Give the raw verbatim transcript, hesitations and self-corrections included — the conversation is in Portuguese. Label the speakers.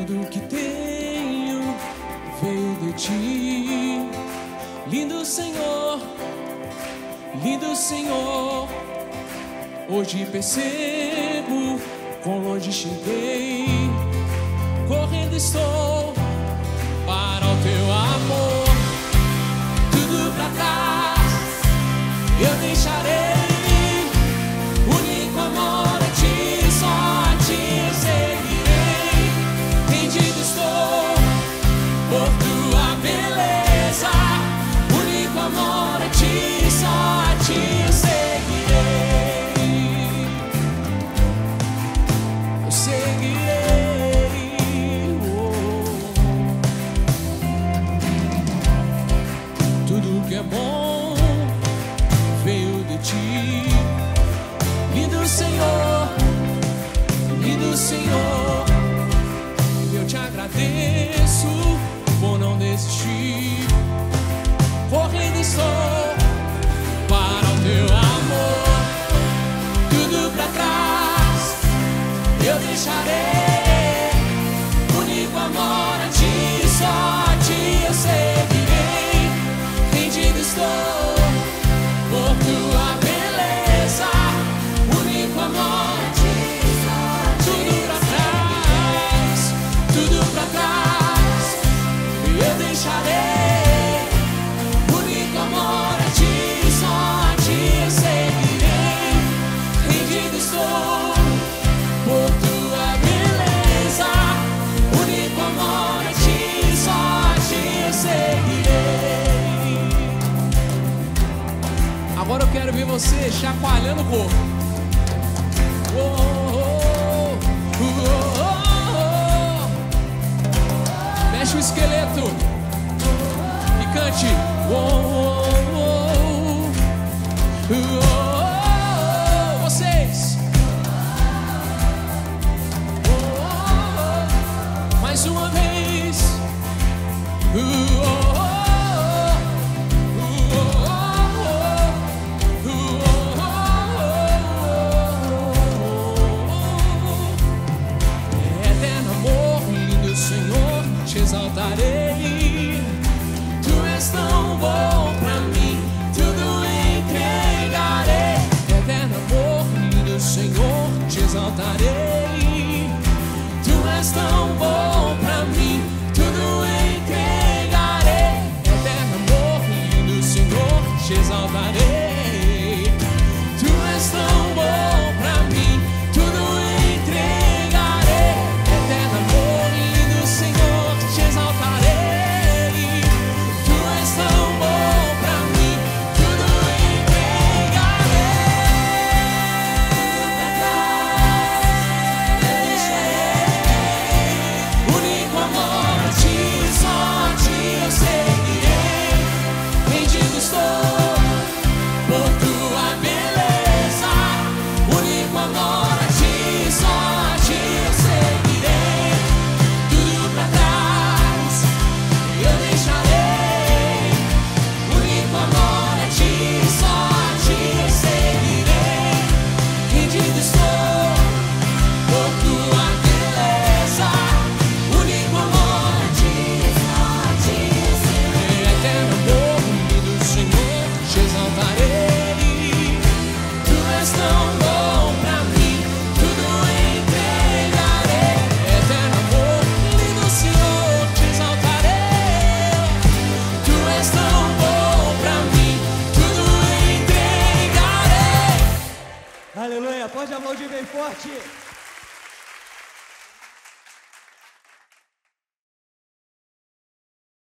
Speaker 1: Tudo que tenho veio de ti. Lindo Senhor, lindo Senhor. Hoje percebo quão longe cheguei. Correndo estou para o teu amor. Tudo pra trás eu deixarei. Único amor a ti, só a ti seguirei. Rendido estou por tua beleza. Único amor a ti, só a ti seguirei. Eu seguirei. Oh. Tudo que é bom veio de ti. Lindo Senhor, lindo Senhor, eu te agradeço por não desistir. Correndo estou para o teu amor. Tudo pra trás eu deixarei. Único amor a ti, só a ti eu seguirei. Rendido estou por tua beleza. Único amor a ti, só a ti. Tudo pra trás, tudo pra trás eu deixarei. Único amor a ti, só a ti eu seguirei. Rendido estou por tua beleza. Único amor a ti, só a ti eu seguirei. Agora eu quero ver você chacoalhando o corpo. Oh, oh, oh, oh, oh. Mexe o esqueleto e cante. Oh, oh, oh, oh, oh. Vocês. Oh, oh, oh. Mais uma vez. Oh, oh, oh. Exaltarei, tu és tão bom pra mim, tudo entregarei. Eterno amor, lindo Senhor, te exaltarei. Tu és tão bom pra mim, tudo entregarei. Eterno amor, lindo Senhor, te exaltarei. Tu és tão bom pra mim, tudo entregarei. Eterno amor, lindo Senhor, te exaltarei. Tu és tão bom pra mim, tudo entregarei. Único amor a ti, só a ti eu seguirei. Rendido estou por tua beleza. Único amor a ti, só a ti eu seguirei. Tudo pra trás eu deixarei. Único amor a ti, só a ti eu seguirei. Rendido estou por tua beleza. Único amor a ti, só a ti eu seguirei. Eterno amor, lindo Senhor, te exaltarei. Tu és tão bom pra mim, tudo entregarei. Eterno amor, lindo Senhor, te exaltarei. Tu és tão bom pra mim, tudo entregarei.
Speaker 2: Aleluia, pode aplaudir bem forte.